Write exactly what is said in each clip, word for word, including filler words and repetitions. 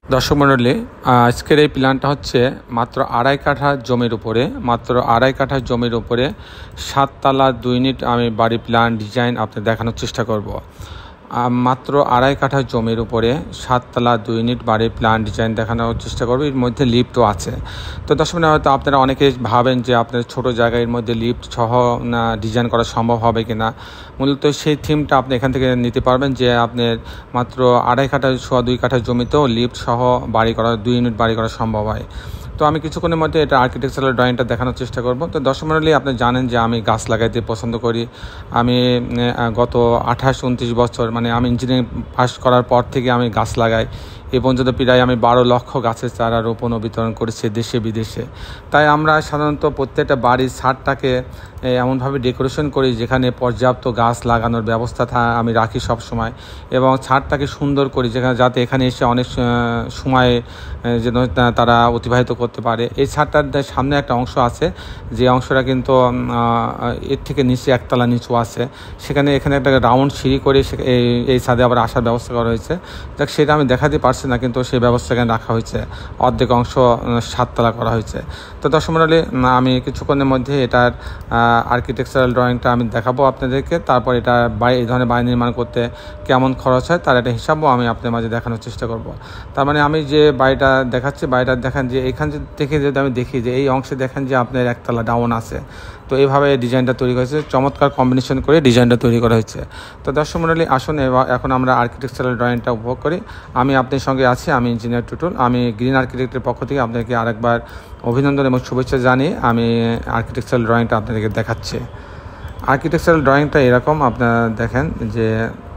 দর্শক মণ্ডলী, আজকের এই প্ল্যানটা হচ্ছে মাত্র আড়াই কাঠা জমির উপরে মাত্র আড়াই কাঠা জমির উপরে সাততলা দুই ইউনিট আমি বাড়ি প্ল্যান ডিজাইন আপনাদের দেখানোর চেষ্টা করব। মাত্র আড়াই কাঠা জমির উপরে সাততলা দুই ইউনিট বাড়ির প্ল্যান ডিজাইন দেখানোর চেষ্টা করব। এর মধ্যে লিফটও আছে। তো দর্শক মণ্ডলী, হয়তো আপনারা অনেকে ভাবেন যে আপনার ছোট জায়গায় এর মধ্যে লিফট সহ ডিজাইন করা সম্ভব হবে কিনা। মূলত সেই থিমটা আপনি এখান থেকে নিতে পারবেন যে আপনার মাত্র আড়াই কাঠা সোয়া দুই কাঠা জমিতেও লিফট সহ বাড়ি করা দুই ইউনিট বাড়ি করা সম্ভব হয়। তো আমি কিছুক্ষণের মধ্যে এটা আর্কিটেকচারাল ড্রয়িংটা দেখানোর চেষ্টা করব। তো দর্শক মণ্ডলী, আপনি জানেন যে আমি গাছ লাগাইতে পছন্দ করি। আমি গত আঠাশ উনত্রিশ বছর মানে আমি ইঞ্জিনিয়ারিং পাস করার পর থেকে আমি গাছ লাগাই। এ পর্যন্ত প্রায় আমি বারো লক্ষ গাছের চারা রোপণ ও বিতরণ করেছি দেশে বিদেশে। তাই আমরা সাধারণত প্রত্যেকটা বাড়ির ছাদটাকে এমনভাবে ডেকোরেশন করি যেখানে পর্যাপ্ত গাছ লাগানোর ব্যবস্থা আমি রাখি সব সময়, এবং ছাদটাকে সুন্দর করি যেখানে যাতে এখানে এসে অনেক সময় যেন তারা অতিবাহিত করতে পারে। এই ছাদটার সামনে একটা অংশ আছে, যে অংশটা কিন্তু এর থেকে নিচে একতলা নিচু আছে, সেখানে এখানে একটা রাউন্ড সিঁড়ি করে এই ছাদে আবার আসার ব্যবস্থা করা হয়েছে। দেখ সেটা আমি দেখাতে পারছি না, কিন্তু সেই ব্যবস্থা এখানে রাখা হয়েছে। অর্ধেক অংশ সাততলা করা হয়েছে। তো দর্শক মণ্ডলী, আমি কিছুক্ষণের মধ্যে এটার আর্কিটেকচারাল ড্রয়িংটা আমি দেখাবো আপনাদেরকে। তারপর এটা বাড়ি এই ধরনের বাড়ি নির্মাণ করতে কেমন খরচ হয় তার একটা হিসাবও আমি আপনাদের মাঝে দেখানোর চেষ্টা করব। তার মানে আমি যে বাড়িটা দেখাচ্ছি, বাড়িটা দেখেন যে এখান থেকে যদি আমি দেখি যে এই অংশে দেখেন যে আপনার একতলা ডাউন আছে। তো এইভাবে ডিজাইনটা তৈরি হয়েছে, চমৎকার কম্বিনেশন করে ডিজাইনটা তৈরি করা হয়েছে। তো দর্শক মণ্ডলী, আসুন এখন আমরা আর্কিটেকচারাল ড্রয়িংটা উপভোগ করি। আমি আপনার সঙ্গে আছি, আমি ইঞ্জিনিয়ার টুটুল। আমি গ্রিন আর্কিটেক্টের পক্ষ থেকে আপনাদেরকে আরেকবার অভিনন্দন এবং শুভেচ্ছা জানিয়ে আমি আর্কিটেকচারাল ড্রয়িংটা আপনাদেরকে দেখাচ্ছি। আর্কিটেকচারাল ড্রয়িংটা এরকম, আপনারা দেখেন যে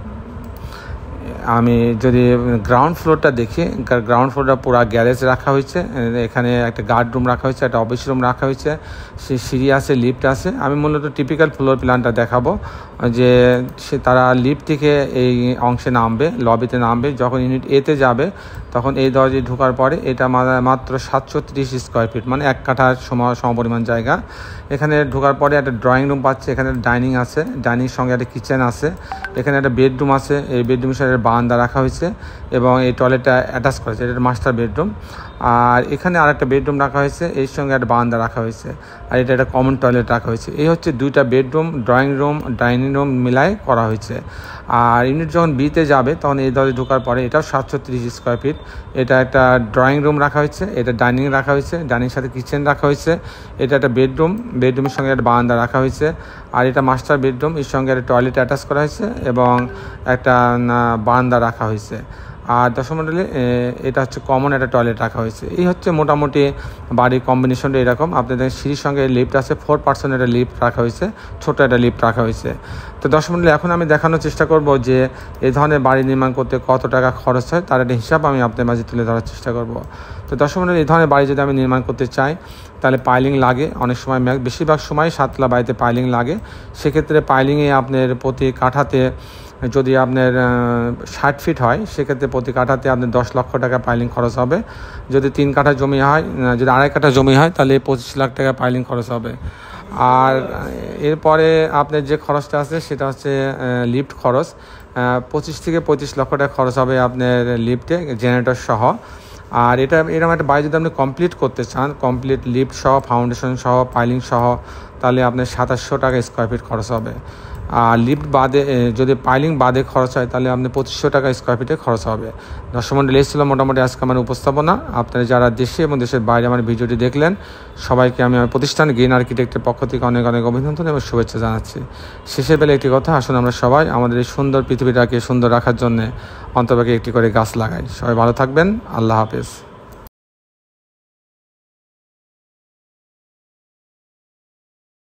আমি যদি গ্রাউন্ড ফ্লোরটা দেখি, গ্রাউন্ড ফ্লোরটা পুরো গ্যারেজ রাখা হয়েছে। এখানে একটা গার্ড রুম রাখা হয়েছে, একটা অফিস রুম রাখা হয়েছে, সে সিঁড়ি আছে, লিফট আছে। আমি মূলত টিপিক্যাল ফ্লোর প্ল্যানটা দেখাবো যে সে তারা লিফট থেকে এই অংশে নামবে, লবিতে নামবে। যখন ইউনিট এতে যাবে তখন এই দরজায় ঢোকার পরে এটা মাত্র সাতশো তিরিশ স্কোয়ার ফিট মানে এক কাঠার সম সমপরিমাণ জায়গা। এখানে ঢোকার পরে একটা ড্রয়িং রুম পাচ্ছে, এখানে ডাইনিং আছে, ডাইনিং সঙ্গে একটা কিচেন আছে, এখানে একটা বেডরুম আছে, এই বেডরুমের সাথে বারান্দা রাখা হয়েছে এবং এই টয়লেটটা অ্যাটাচ করেছে, এটা মাস্টার বেডরুম। আর এখানে আর একটা বেডরুম রাখা হয়েছে, এর সঙ্গে একটা বারান্দা রাখা হয়েছে, আর এটা একটা কমন টয়লেট রাখা হয়েছে। এই হচ্ছে দুইটা bedroom, drawing room, dining room মিলাই করা হয়েছে। আর ইউনিট যখন বিতে যাবে তখন এই দলে ঢোকার পরে এটাও সাতশো তিরিশ স্কোয়ার ফিট। এটা একটা ড্রয়িং রুম রাখা হয়েছে, এটা ডাইনিং রাখা হয়েছে, ডাইনিং সাথে কিচেন রাখা হয়েছে, এটা একটা বেডরুম, বেডরুমের সঙ্গে একটা বারান্দা রাখা হয়েছে, আর এটা মাস্টার বেডরুম, এর সঙ্গে একটা টয়লেট অ্যাটাচ করা হয়েছে এবং একটা বারান্দা রাখা হয়েছে। আর দর্শক মণ্ডলী, এটা হচ্ছে কমন একটা টয়লেট রাখা হয়েছে। এই হচ্ছে মোটামুটি বাড়ির কম্বিনেশনটা এরকম। আপনাদের সিঁড়ির সঙ্গে লিফট আছে, ফোর পার্সেন্ট একটা লিফট রাখা হয়েছে, ছোটো একটা লিফট রাখা হয়েছে। তো দর্শক মণ্ডলী, এখন আমি দেখানোর চেষ্টা করব যে এই ধরনের বাড়ি নির্মাণ করতে কত টাকা খরচ হয় তার একটা হিসাব আমি আপনাদের মাঝে তুলে ধরার চেষ্টা করব। তো দর্শক মণ্ডলী, এই ধরনের বাড়ি যদি আমি নির্মাণ করতে চাই তাহলে পাইলিং লাগে। অনেক সময় বেশিরভাগ সময় সাততলা বাড়িতে পাইলিং লাগে। সেক্ষেত্রে পাইলিংয়ে আপনার প্রতি কাঠাতে যদি আপনার ষাট ফিট হয় সেক্ষেত্রে প্রতি কাঠাতে আপনার দশ লক্ষ টাকা পাইলিং খরচ হবে। যদি তিন কাঠা জমি হয়, যদি আড়াই কাঠা জমি হয় তাহলে পঁচিশ লাখ টাকা পাইলিং খরচ হবে। আর এরপরে আপনার যে খরচটা আছে সেটা হচ্ছে লিফট খরচ, পঁচিশ থেকে পঁয়ত্রিশ লক্ষ টাকা খরচ হবে আপনার লিফটে, জেনারেটর সহ। আর এটা এরকম একটা বাড়ি যদি আপনি কমপ্লিট করতে চান, কমপ্লিট লিফট সহ, ফাউন্ডেশন সহ, পাইলিং সহ, তাহলে আপনার সাতাশশো টাকা স্কোয়ার ফিট খরচ হবে। আর লিফট বাদে যদি পাইলিং বাদে খরচ হয় তাহলে আপনি পঁচিশশো টাকা স্কোয়ার ফিটে খরচ হবে। দর্শক মণ্ডলী, এসেছিল মোটামুটি আজকে আমার উপস্থাপনা। আপনারা যারা দেশে এবং দেশের বাইরে আমার ভিডিওটি দেখলেন সবাইকে আমি আমার প্রতিষ্ঠান গ্রিন আর্কিটেক্টের পক্ষ থেকে অনেক অনেক অভিনন্দন এবং শুভেচ্ছা জানাচ্ছি। শেষের বেলা একটি কথা, আসুন আমরা সবাই আমাদের এই সুন্দর পৃথিবীটাকে সুন্দর রাখার জন্য অন্ততপক্ষে একটি করে গাছ লাগাই। সবাই ভালো থাকবেন। আল্লাহ হাফেজ।